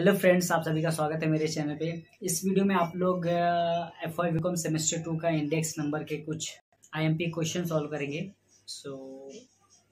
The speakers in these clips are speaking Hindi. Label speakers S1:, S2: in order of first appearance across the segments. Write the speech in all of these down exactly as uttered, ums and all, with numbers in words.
S1: हेलो फ्रेंड्स, आप सभी का स्वागत है मेरे चैनल पे। इस वीडियो में आप लोग F Y BCom semester two का इंडेक्स नंबर के कुछ आईएमपी क्वेश्चन सॉल्व करेंगे। सो so,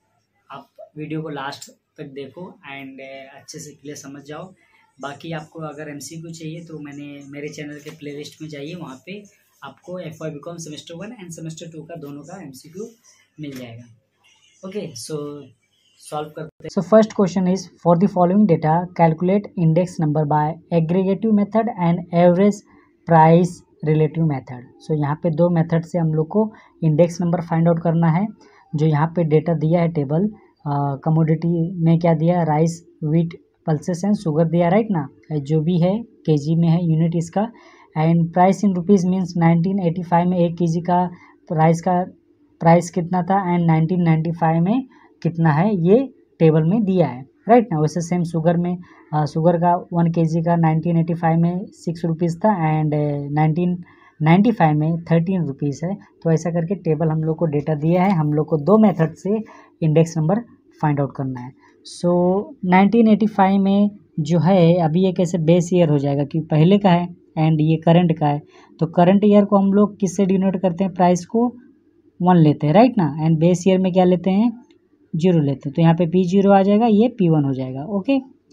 S1: आप वीडियो को लास्ट तक देखो एंड अच्छे से क्लियर समझ जाओ। बाकी आपको अगर एमसीक्यू चाहिए तो मैंने मेरे चैनल के प्लेलिस्ट में जाइए, वहाँ पे आपको F Y BCom semester one and semester two का दोनों का एमसीक्यू मिल जाएगा। ओके, सो सॉल्व करते हैं।
S2: So first question is, for the following data, calculate index number by aggregative method and average price relative method. So यहाँ पे दो मेथड से हम लोग को इंडेक्स नंबर फाइंड आउट करना है। जो यहाँ पे डेटा दिया है टेबल, कमोडिटी में क्या दिया है, rice, wheat, pulses and sugar दिया, राइट ना। जो भी है केजी में है यूनिट इसका। And price in rupees means nineteen eighty five में एक केजी का प्राइस का प्राइस कितना था एंड नाइनटीन नाइन्टी फाइव में कितना है, ये टेबल में दिया है, राइट ना। वैसे सेम शुगर में शुगर का वन केजी का नाइनटीन एटी फाइव में सिक्स रुपीज़ था एंड नाइनटीन नाइन्टी फाइव में थर्टीन रुपीज़ है। तो ऐसा करके टेबल हम लोग को डेटा दिया है। हम लोग को दो मेथड से इंडेक्स नंबर फाइंड आउट करना है। सो नाइनटीन एटी फाइव में जो है अभी ये कैसे बेस ईयर हो जाएगा, कि पहले का है एंड ये करंट का है। तो करंट ईयर को हम लोग किससे डिनोट करते हैं, प्राइस को वन लेते हैं, राइट ना। एंड बेस ईयर में क्या लेते हैं, जीरो लेते हैं। तो यहाँ पे पी जीरो आ जाएगा, ये पी वन हो जाएगा। ओके,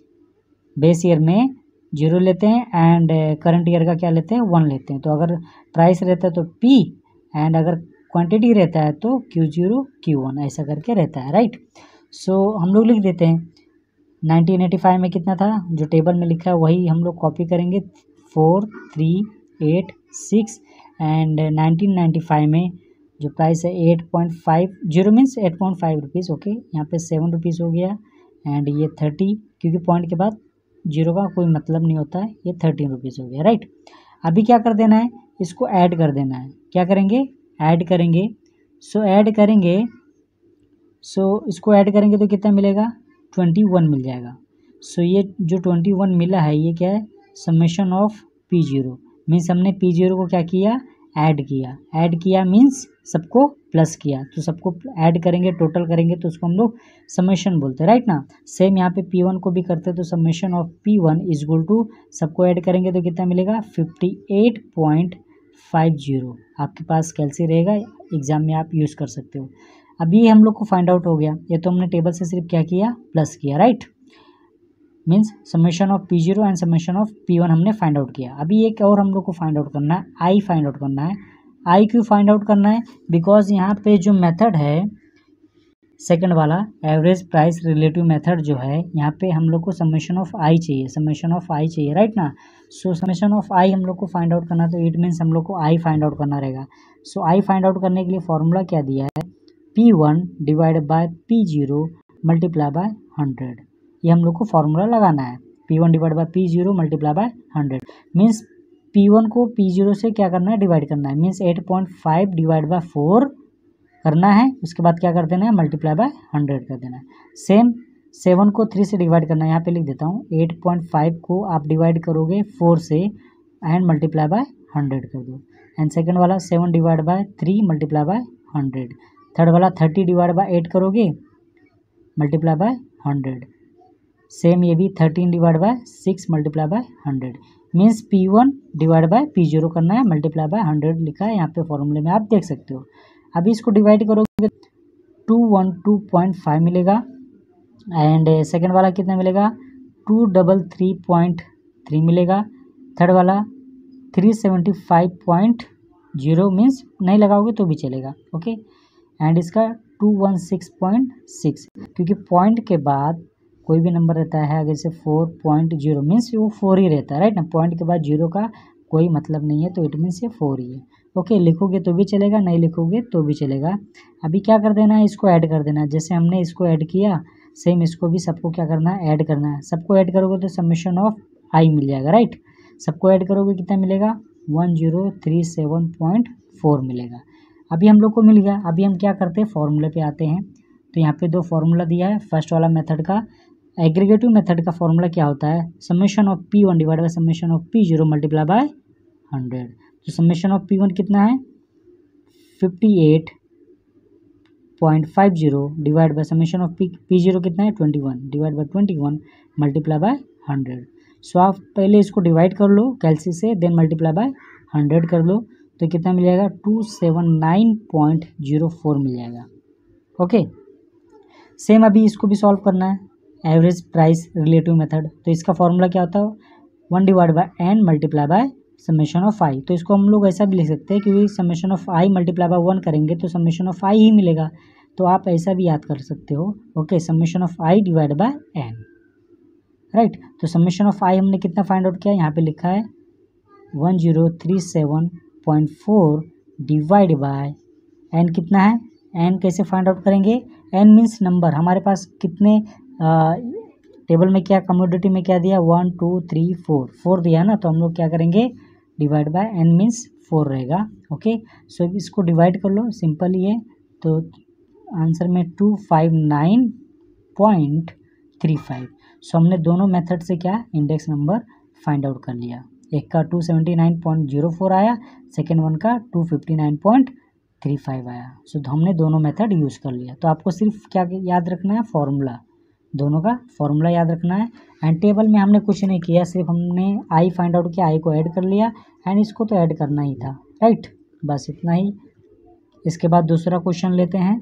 S2: बेस ईयर में जीरो लेते हैं एंड करंट ईयर का क्या लेते हैं, वन लेते हैं। तो अगर प्राइस रहता है तो पी एंड अगर क्वांटिटी रहता है तो क्यू जीरो क्यू वन, ऐसा करके रहता है, राइट। सो हम लोग लिख देते हैं नाइनटीन एटी फाइव में कितना था, जो टेबल में लिखा है वही हम लोग कॉपी करेंगे, four three eight six and nineteen ninety five में जो प्राइस है eight point five zero means eight point five rupees. Okay, यहाँ पे सेवन रुपीज़ हो गया एंड ये थर्टी, क्योंकि पॉइंट के बाद जीरो का कोई मतलब नहीं होता है, ये थर्टीन रुपीज़ हो गया, राइट। अभी क्या कर देना है, इसको ऐड कर देना है। क्या करेंगे, ऐड करेंगे। सो ऐड करेंगे, सो इसको ऐड करेंगे तो कितना मिलेगा, ट्वेंटी वन मिल जाएगा। सो ये जो ट्वेंटी वन मिला है ये क्या है, summation of P zero. Means हमने पी जीरो को क्या किया, ऐड किया। ऐड किया मीन्स सबको प्लस किया। तो सबको ऐड करेंगे, टोटल करेंगे तो उसको हम लोग समेशन बोलते हैं, राइट ना। सेम यहाँ पे पी वन को भी करते हैं, तो summation of P one is equal to सबको ऐड करेंगे तो कितना मिलेगा, fifty eight point five zero. आपके पास कैलसी रहेगा, एग्जाम में आप यूज़ कर सकते हो। अभी हम लोग को फाइंड आउट हो गया। ये तो हमने टेबल से सिर्फ क्या किया, प्लस किया, right. Means summation of P zero and summation of P one हमने फाइंड आउट किया। अभी एक और हम लोग को फाइंड आउट करना है, आई फाइंड आउट करना है। आई क्यों फाइंड आउट करना है, बिकॉज यहाँ पे जो मेथड है सेकंड वाला एवरेज प्राइस रिलेटिव मेथड जो है, यहाँ पे हम लोग को समेशन ऑफ आई चाहिए, समेशन ऑफ आई चाहिए, राइट ना। सो समेशन ऑफ आई हम लोग को फाइंड आउट करना, तो इट मीन्स हम लोग को आई फाइंड आउट करना रहेगा। सो आई फाइंड आउट करने के लिए फॉर्मूला क्या दिया है, P one divide by P zero multiply by hundred. ये हम लोग को फॉर्मूला लगाना है, P one divide by P zero multiply by hundred. Means P one को पी जीरो से क्या करना है, डिवाइड करना है। Means eight point five divide by four करना है, उसके बाद क्या कर देना है, मल्टीप्लाई बाय हंड्रेड कर देना है। सेम सेवन को थ्री से डिवाइड करना है, यहाँ पे लिख देता हूँ, एट पॉइंट फाइव को आप डिवाइड करोगे फोर से एंड मल्टीप्लाई बाय हंड्रेड कर दो। एंड सेकेंड वाला seven divide by three multiply by hundred. Third वाला थर्टी डिवाइड बाय एट करोगे मल्टीप्लाई बाय हंड्रेड। सेम ये भी thirteen divide by six multiply by hundred. Means P one divide by P zero करना है, मल्टीप्लाई बाय हंड्रेड लिखा है यहाँ पे फॉर्मूले में, आप देख सकते हो। अभी इसको डिवाइड करोगे two one two point five मिलेगा एंड सेकेंड वाला कितना मिलेगा, two double three point three मिलेगा। थर्ड वाला three seventy five point zero, means नहीं लगाओगे तो भी चलेगा, ओके। एंड इसका two one six point six, क्योंकि पॉइंट के बाद कोई भी नंबर रहता है अगर से फोर पॉइंट जीरो मीन्स वो फोर ही रहता है, राइट ना। पॉइंट के बाद जीरो का कोई मतलब नहीं है, तो इट मीन्स ये फोर ही है। ओके, लिखोगे तो भी चलेगा, नहीं लिखोगे तो भी चलेगा। अभी क्या कर देना है, इसको ऐड कर देना है। जैसे हमने इसको ऐड किया, सेम इसको भी सबको क्या करना है, ऐड करना है। सबको ऐड करोगे तो समेशन ऑफ आई मिल जाएगा, राइट। सबको ऐड करोगे कितना मिलेगा, one zero three seven point four मिलेगा। अभी हम लोग को मिल गया। अभी हम क्या करते हैं, फॉर्मूले पे आते हैं। तो यहाँ पे दो फॉर्मूला दिया है। फर्स्ट वाला मेथड का एग्रीगेटिव मेथड का फॉर्मूला क्या होता है, summation of P one divide by summation of P zero multiply by hundred. तो समेशन ऑफ पी वन कितना है, fifty eight point five zero divide by summation of P P zero कितना है, twenty one divide by twenty one multiply by hundred. So आप पहले इसको डिवाइड कर लो कैलसी से, देन मल्टीप्लाई बाय हंड्रेड कर लो, तो कितना मिल जाएगा two seven nine point zero four मिल जाएगा। ओके, सेम अभी इसको भी सॉल्व करना है, एवरेज प्राइस रिलेटिव मेथड। तो इसका फॉर्मूला क्या होता है, one divide by N multiply by summation of I. तो इसको हम लोग ऐसा भी लिख सकते हैं क्योंकि summation of I multiply by one करेंगे तो समेशन ऑफ आई ही मिलेगा, तो आप ऐसा भी याद कर सकते हो। Okay, summation of I divide by N, right. तो समेशन ऑफ आई हमने कितना फाइंड आउट किया, यहाँ पे लिखा है one zero three seven point four divide by N कितना है, एन कैसे फाइंड आउट करेंगे, एन मीन्स नंबर, हमारे पास कितने आ, टेबल में क्या कमोडिटी में क्या दिया, one two three four, four दिया ना, तो हम लोग क्या करेंगे divide by N means four रहेगा। ओके, सो इसको डिवाइड कर लो, सिंपल ही है। तो आंसर में two five nine point three five. So हमने दोनों मेथड से क्या इंडेक्स नंबर फाइंड आउट कर लिया, एक का two seventy nine point zero four आया, सेकेंड वन का two fifty nine point three five आया। सो so, हमने दोनों मेथड यूज़ कर लिया। तो आपको सिर्फ क्या याद रखना है, फॉर्मूला, दोनों का फॉर्मूला याद रखना है। एंड टेबल में हमने कुछ नहीं किया, सिर्फ हमने आई फाइंड आउट किया, आई को ऐड कर लिया, एंड इसको तो ऐड करना ही था, राइट, बस इतना ही। इसके बाद दूसरा क्वेश्चन लेते हैं।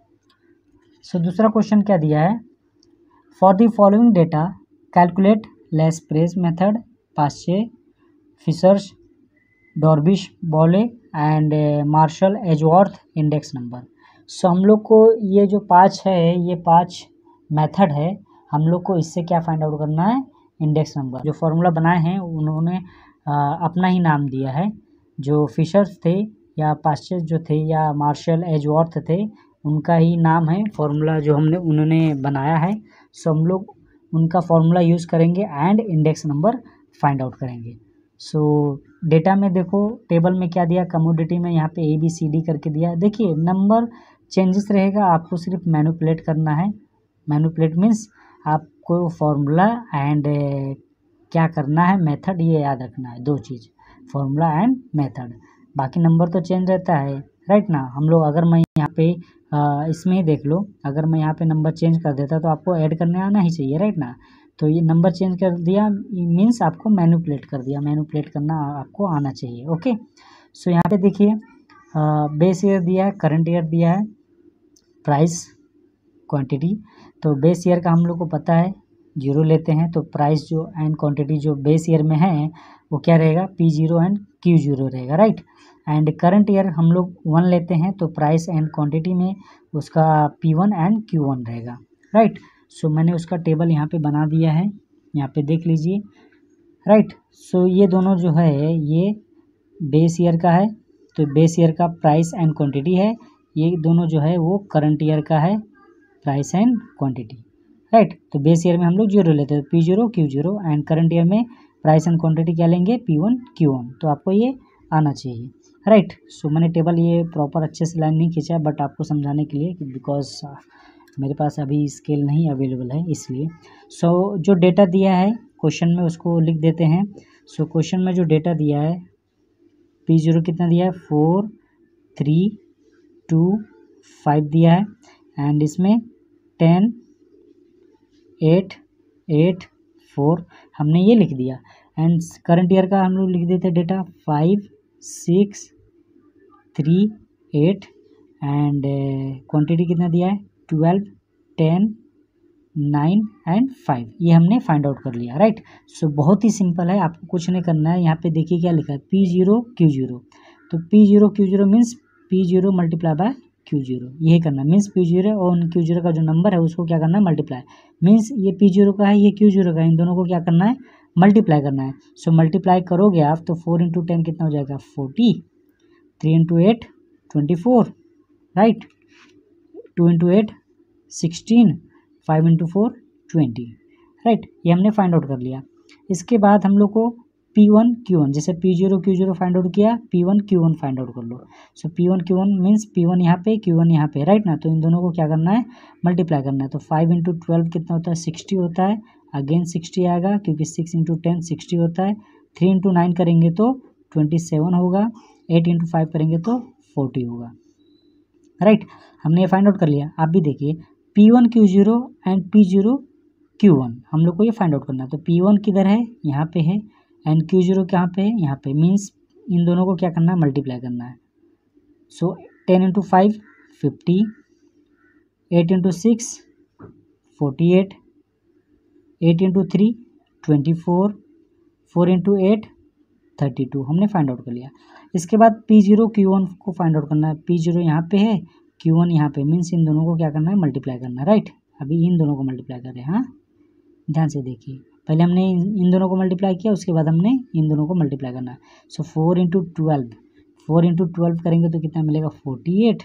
S2: सो so, दूसरा क्वेश्चन क्या दिया है, for the following data calculate Laspeyres method, Paasche, Fisher's, Dorbish, Bowley and Marshall Edgeworth index number. So हम लोग को ये जो पाँच है, ये पाँच मेथड है, हम लोग को इससे क्या फाइंड आउट करना है, इंडेक्स नंबर। जो फॉर्मूला बनाए हैं उन्होंने आ, अपना ही नाम दिया है, जो फिशर्स थे या पास्चे जो थे या मार्शल एजवर्थ थे, उनका ही नाम है फॉर्मूला जो हमने उन्होंने बनाया है। सो हम लोग उनका फॉर्मूला यूज़ करेंगे and index number find out करेंगे। सो so, डेटा में देखो टेबल में क्या दिया, कमोडिटी में यहाँ पे ए बी सी डी करके दिया। देखिए नंबर चेंजेस रहेगा, आपको सिर्फ मैनिपुलेट करना है। मैनिपुलेट मीन्स आपको फॉर्मूला एंड क्या करना है, मेथड, ये याद रखना है, दो चीज़, फॉर्मूला एंड मेथड। बाकी नंबर तो चेंज रहता है, राइट ना। हम लोग अगर मैं यहाँ पे आ, इसमें ही देख लो, अगर मैं यहाँ पे नंबर चेंज कर देता तो आपको ऐड करने आना ही चाहिए, राइट ना। तो ये नंबर चेंज कर दिया मीन्स आपको मैनिपुलेट कर दिया, मैनिपुलेट करना आपको आना चाहिए। ओके, सो यहाँ पे देखिए बेस ईयर दिया है, करंट ईयर दिया है, प्राइस, क्वांटिटी। तो बेस ईयर का हम लोग को पता है जीरो लेते हैं, तो प्राइस जो एंड क्वांटिटी जो बेस ईयर में है वो क्या रहेगा, P zero and Q zero रहेगा, राइट। एंड करंट ईयर हम लोग वन लेते हैं, तो प्राइस एंड क्वांटिटी में उसका P one and Q one रहेगा, राइट। सो so, मैंने उसका टेबल यहाँ पे बना दिया है, यहाँ पे देख लीजिए, राइट। सो ये दोनों जो है ये बेस ईयर का है, तो बेस ईयर का प्राइस एंड क्वांटिटी है, ये दोनों जो है वो करंट ईयर का है, प्राइस एंड क्वांटिटी, राइट। तो बेस ईयर में हम लोग जीरो लेते हैं, P zero Q zero, and current year में प्राइस एंड क्वांटिटी क्या लेंगे, पी वन क्यू वन। तो आपको ये आना चाहिए, राइट। सो मैंने टेबल ये प्रॉपर अच्छे से लाइन नहीं खींचा, बट आपको समझाने के लिए, बिकॉज मेरे पास अभी स्केल नहीं अवेलेबल है इसलिए। सो so, जो डेटा दिया है क्वेश्चन में उसको लिख देते हैं। सो so, क्वेश्चन में जो डेटा दिया है, पी जीरो कितना दिया है, फोर थ्री टू फाइव दिया है, एंड इसमें टेन एट एट फोर हमने ये लिख दिया। एंड करंट ईयर का हम लोग लिख देते data five six three eight, and quantity कितना दिया है, twelve ten nine and five, ये हमने फाइंड आउट कर लिया, राइट। सो बहुत ही सिंपल है, आपको कुछ नहीं करना है। यहाँ पे देखिए क्या लिखा है, पी जीरो क्यू जीरो, तो P zero Q zero means P zero multiply by Q zero, यही करना मीन्स पी जीरो और क्यू जीरो का जो नंबर है उसको क्या करना है, मल्टीप्लाई, मीन्स ये पी जीरो का है, ये क्यू जीरो का है, इन दोनों को क्या करना है, मल्टीप्लाई करना है। सो मल्टीप्लाई करोगे आप तो फोर इंटू टेन कितना हो जाएगा, forty, three into eight twenty four, right, two into eight sixteen, five into four twenty, right. ये हमने फाइंड आउट कर लिया। इसके बाद हम लोग को पी वन क्यू वन, जैसे P zero Q zero find out किया, P one Q one find out कर लो। So P one Q one means P one यहाँ पे क्यू वन यहाँ पे, राइट ना। तो इन दोनों को क्या करना है, मल्टीप्लाई करना है। तो फाइव इंटू ट्वेल्व कितना होता है, सिक्सटी होता है, अगेन सिक्सटी आएगा क्योंकि सिक्स इंटू टेन सिक्सटी होता है, थ्री इंटू नाइन करेंगे तो ट्वेंटी सेवन होगा, एट इंटू फाइव करेंगे तो फोर्टी होगा, राइट। हमने ये फाइंड आउट कर लिया। आप भी देखिए P one Q zero and P zero Q one हम लोग को ये फाइंड आउट करना है। तो पी वन किधर है, यहाँ पे है, एंड क्यू जीरो कहाँ पे है, यहाँ पे। मीन्स इन दोनों को क्या करना है, मल्टीप्लाई करना है। So ten into five fifty, eight into six forty eight, eight into three twenty four, four into eight thirty two हमने फाइंड आउट कर लिया। इसके बाद पी जीरो क्यू वन को फाइंड आउट करना है। पी जीरो यहाँ पे है, क्यू वन यहाँ पे। मीन्स इन दोनों को क्या करना है, मल्टीप्लाई करना है, राइट। अभी इन दोनों को मल्टीप्लाई कर रहे हैं, हाँ ध्यान से देखिए। पहले हमने इन दोनों को मल्टीप्लाई किया, उसके बाद हमने इन दोनों को मल्टीप्लाई करना है। So four into twelve, four into twelve करेंगे तो कितना मिलेगा, forty eight.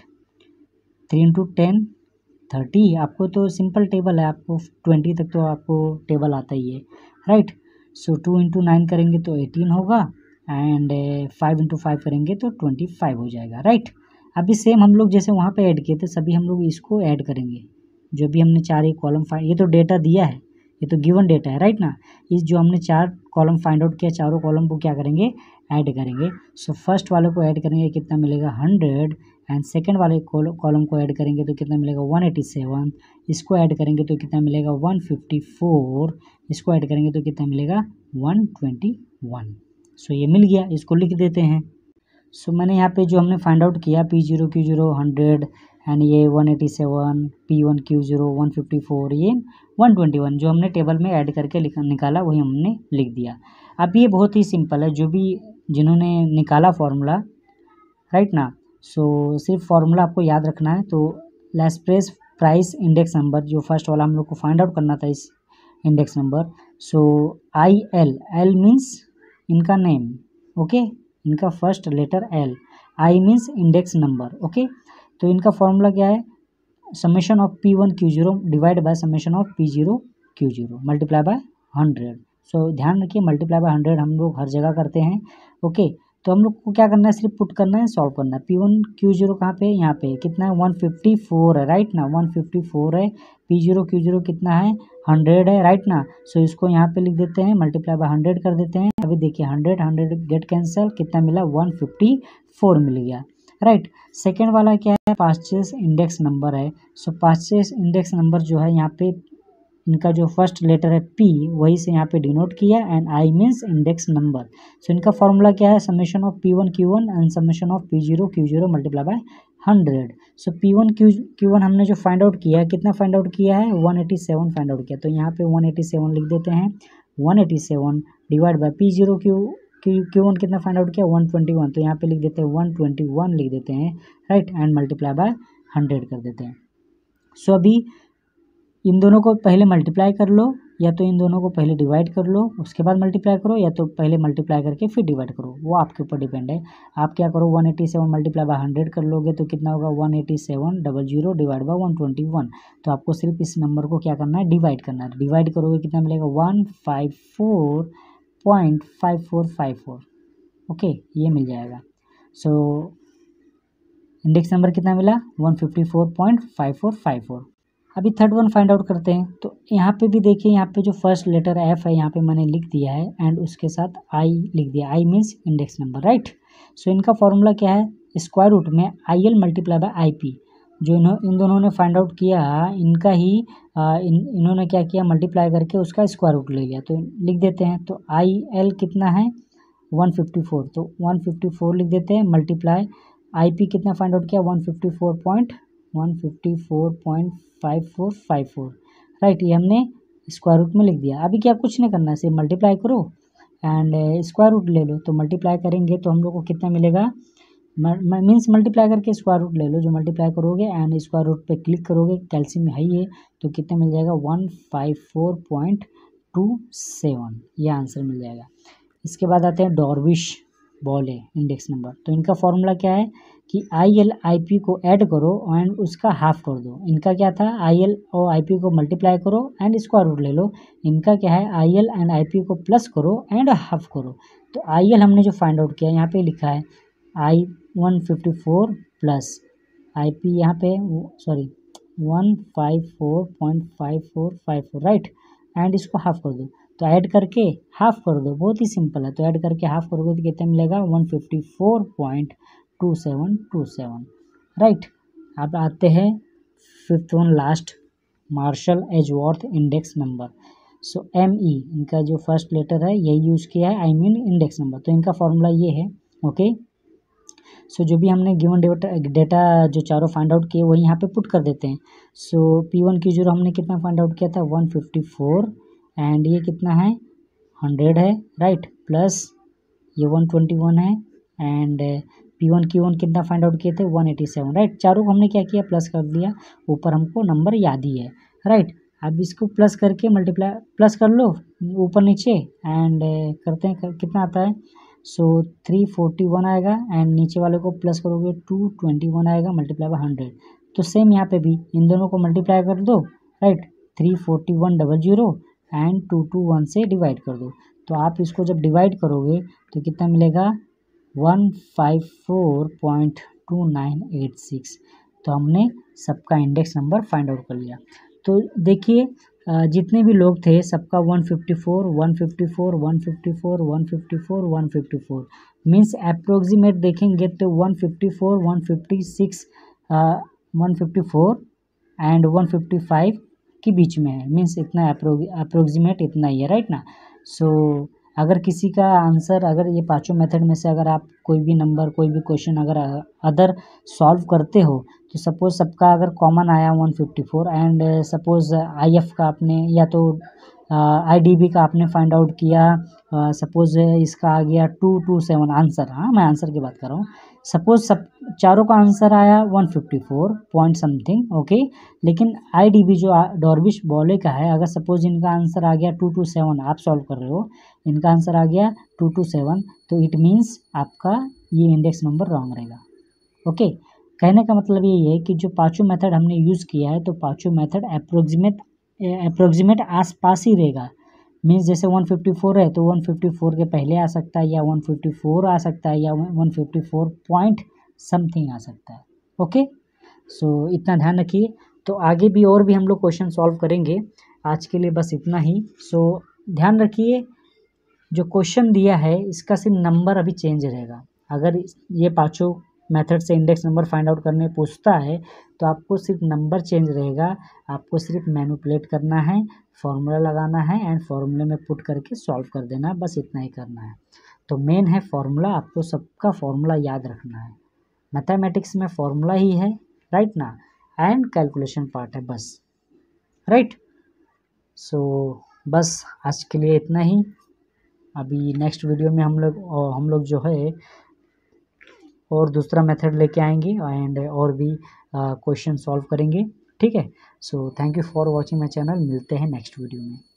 S2: Three into ten thirty. आपको तो सिंपल टेबल है, आपको ट्वेंटी तक तो आपको टेबल आता ही है, right. So two into nine करेंगे तो एटीन होगा, एंड फाइव इंटू फाइव करेंगे तो ट्वेंटी फाइव हो जाएगा, राइट। अभी सेम हम लोग जैसे वहाँ पे ऐड किए थे, सभी हम लोग इसको ऐड करेंगे। जो भी हमने चार एक कॉलम फाइंड, ये तो डेटा दिया है, ये तो गिवन डेटा है, राइट ना। इस जो हमने चार कॉलम फाइंड आउट किया, चारों कॉलम को क्या करेंगे, ऐड करेंगे। सो फर्स्ट वाले को ऐड करेंगे, कितना मिलेगा, हंड्रेड। एंड सेकेंड वाले कॉलम को ऐड करेंगे तो कितना मिलेगा, वन एटी सेवन। इसको ऐड करेंगे तो कितना मिलेगा, वन फिफ्टी फोर। इसको ऐड करेंगे तो कितना मिलेगा, वन ट्वेंटी वन। सो ये मिल गया, इसको लिख देते हैं। सो so, मैंने यहाँ पे जो हमने फाइंड आउट किया, P zero Q zero hundred, and ये one eighty seven, P one Q zero one fifty four, ये वन ट्वेंटी वन जो हमने टेबल में ऐड करके निकाला वही हमने लिख दिया। अब ये बहुत ही सिंपल है, जो भी जिन्होंने निकाला फॉर्मूला, राइट ना। सो so, सिर्फ फार्मूला आपको याद रखना है। तो लैस्प्रेस प्राइस इंडेक्स नंबर, जो फर्स्ट वाला हम लोग को फाइंड आउट करना था इस index number. So I L, L means इनका नेम, ओके, इनका first letter L, I means index number, okay. तो इनका फॉर्मूला क्या है, summation of P one Q zero divide by summation of P zero Q zero multiply by hundred. So ध्यान रखिए, मल्टीप्लाई बाय हंड्रेड हम लोग हर जगह करते हैं, ओके। तो हम लोग को क्या करना है, सिर्फ पुट करना है, सॉल्व करना है। पी वन क्यू जीरो कहाँ पे है, यहाँ पे कितना है, वन फिफ्टी फोर है, राइट ना, वन फिफ्टी फोर है। पी जीरो क्यू जीरो कितना है, हंड्रेड है, राइट ना। सो इसको यहाँ पे लिख देते हैं, मल्टीप्लाई बाय हंड्रेड कर देते हैं। अभी देखिए हंड्रेड हंड्रेड गेट कैंसिल, कितना मिला, वन फिफ्टी फोर मिल गया, राइट। सेकेंड वाला क्या है, परचेस इंडेक्स नंबर है। सो परचेस इंडेक्स नंबर जो है यहाँ पे, इनका जो फर्स्ट लेटर है पी, वही से यहाँ पे डिनोट किया, and I means index number. So इनका फॉर्मूला क्या है, summation of P one Q one and summation of P zero Q zero multiply by hundred. So P one Q Q one हमने जो फाइंड आउट किया है, कितना फाइंड आउट किया है, one eighty seven find out किया। तो यहाँ पे वन एटी सेवन लिख देते हैं, one eighty seven divide by P zero Q Q Q one कितना फाइंड आउट किया, वन ट्वेंटी वन। तो यहाँ पे लिख देते हैं वन ट्वेंटी वन लिख देते हैं, right, and multiply by hundred कर देते हैं। सो so, अभी इन दोनों को पहले मल्टीप्लाई कर लो, या तो इन दोनों को पहले डिवाइड कर लो उसके बाद मल्टीप्लाई करो, या तो पहले मल्टीप्लाई करके फिर डिवाइड करो, वो आपके ऊपर डिपेंड है। आप क्या करो, one eighty seven multiply by hundred कर लोगे तो कितना होगा, one eighty seven double zero divide by one twenty one. तो आपको सिर्फ इस नंबर को क्या करना है, डिवाइड करना है। डिवाइड करोगे कितना मिलेगा, one five four point five four five four, okay, ये मिल जाएगा। सो इंडेक्स नंबर कितना मिला, one fifty four point five four five four. अभी थर्ड वन फाइंड आउट करते हैं। तो यहाँ पे भी देखिए, यहाँ पे जो फर्स्ट लेटर एफ है यहाँ पे मैंने लिख दिया है, एंड उसके साथ आई लिख दिया, I means index number, right. So इनका फॉर्मूला क्या है, स्क्वायर रूट में I L multiply by I P. जो इन्हों इन दोनों ने फाइंड आउट किया, इनका ही आ, इन इन्होंने क्या किया, मल्टीप्लाई करके उसका स्क्वायर रूट ले लिया। तो लिख देते हैं, तो आई एल कितना है, वन फिफ्टी फोर, तो वन फिफ्टी फोर लिख देते हैं, मल्टीप्लाई आई पी कितना फाइंड आउट किया, one fifty four point one fifty four point five four five four, right. ये हमने स्क्वायर रूट में लिख दिया। अभी क्या कुछ नहीं करना है, सिर्फ मल्टीप्लाई करो एंड स्क्वायर रूट ले लो। तो मल्टीप्लाई करेंगे तो हम लोग को कितना मिलेगा, मीन्स मल्टीप्लाई करके स्क्वायर रूट ले लो। जो मल्टीप्लाई करोगे एंड स्क्वायर रूट पे क्लिक करोगे, कैल्शियम हाई है तो कितना मिल जाएगा, one five four point two seven, ये आंसर मिल जाएगा। इसके बाद आते हैं डॉर्विश बॉल है इंडेक्स नंबर। तो इनका फॉर्मूला क्या है कि आई एल आई पी को ऐड करो एंड उसका हाफ कर दो। इनका क्या था, आई एल और आई पी को मल्टीप्लाई करो एंड स्क्वायर रूट ले लो। इनका क्या है, I L and I P को प्लस करो एंड हाफ करो। तो आई एल हमने जो फाइंड आउट किया, यहाँ पे लिखा है I one fifty four plus I P, यहाँ पे sorry one five four point five four five four, right, and इसको हाफ कर दो। तो ऐड करके हाफ कर दो, बहुत ही सिंपल है। तो ऐड करके हाफ करोगे तो कितना मिलेगा, one fifty four point two seven two seven, right. अब आते हैं fifth one last Marshall Edgeworth index number. So M E इनका जो फर्स्ट लेटर है यही यूज़ किया है, आई मीन इंडेक्स नंबर। तो इनका फॉर्मूला ये है। ओके, सो जो भी हमने गिवन डेटा डेटा जो चारों फाइंड आउट किए वही यहाँ पे पुट कर देते हैं। So P one Q zero हमने कितना फाइंड आउट किया था, वन फिफ्टी फोर, एंड ये कितना है, हंड्रेड है, राइट, प्लस ये वन ट्वेंटी वन है, and P one Q one कितना फाइंड आउट किए थे, वन एटी सेवन, राइट। चारों को हमने क्या किया, प्लस कर दिया, ऊपर हमको नंबर याद ही है, राइट। अब इसको प्लस करके मल्टीप्लाई प्लस कर लो ऊपर नीचे, एंड करते हैं, कितना आता है, सो थ्री फोर्टी वन आएगा, एंड नीचे वाले को प्लस करोगे टू ट्वेंटी वन आएगा, मल्टीप्लाई बाय हंड्रेड। तो सेम यहाँ पे भी इन दोनों को मल्टीप्लाई कर दो, right, three forty one double zero and two two one से डिवाइड कर दो। तो आप इसको जब डिवाइड करोगे तो कितना मिलेगा, one five four point two nine eight six. तो हमने सबका इंडेक्स नंबर फाइंड आउट कर लिया। तो देखिए जितने भी लोग थे सबका one fifty four, one fifty four, one fifty four, one fifty four, one fifty four, means approximate देखेंगे तो one fifty four, one fifty six, one fifty four and one fifty five के बीच में है, मीन्स इतना अप्रोक्सीमेट इतना ही है, राइट ना। सो so, अगर किसी का आंसर, अगर ये पांचों मेथड में से अगर आप कोई भी नंबर, कोई भी क्वेश्चन अगर अदर सॉल्व करते हो, तो सपोज सबका अगर कॉमन आया one fifty four, and suppose IF का आपने या तो आईडीबी का आपने फाइंड आउट किया, सपोज इसका आ गया टू टू सेवन आंसर, हाँ मैं आंसर की बात कर रहा हूँ। सपोज सब चारों का आंसर आया one fifty four point something, okay, लेकिन आईडीबी जो डॉर्विश बॉले का है, अगर सपोज इनका आंसर आ गया टू टू सेवन, आप सॉल्व कर रहे हो, इनका आंसर आ गया टू टू सेवन, तो इट मीन्स आपका ये इंडेक्स नंबर रॉन्ग रहेगा। ओके, कहने का मतलब ये है कि जो पांचों मेथड हमने यूज़ किया है, तो पांचों मेथड अप्रोक्सीमेट अप्रोक्सीमेट आस पास ही रहेगा। मीन्स जैसे वन फिफ्टी फोर है तो वन फिफ्टी फोर के पहले आ सकता है, या वन फिफ्टी फोर आ सकता है, या one fifty four point something आ सकता है। ओके, सो इतना ध्यान रखिए। तो आगे भी और भी हम लोग क्वेश्चन सॉल्व करेंगे, आज के लिए बस इतना ही। सो ध्यान रखिए, जो क्वेश्चन दिया है इसका सिर्फ नंबर अभी चेंज रहेगा। अगर ये पांचों मेथड से इंडेक्स नंबर फाइंड आउट करने पूछता है तो आपको सिर्फ नंबर चेंज रहेगा, आपको सिर्फ मैनिपुलेट करना है, फॉर्मूला लगाना है, एंड फॉर्मूले में पुट करके सॉल्व कर देना है, बस इतना ही करना है। तो मेन है फॉर्मूला, आपको सबका फॉर्मूला याद रखना है। मैथमेटिक्स में फॉर्मूला ही है, राइट ना, एंड कैलकुलेशन पार्ट है बस, राइट। सो बस आज के लिए इतना ही। अभी नेक्स्ट वीडियो में हम लोग हम लोग जो है और दूसरा मेथड लेके आएंगे, एंड और भी क्वेश्चन सॉल्व करेंगे, ठीक है। So thank you for watching my channel, मिलते हैं नेक्स्ट वीडियो में।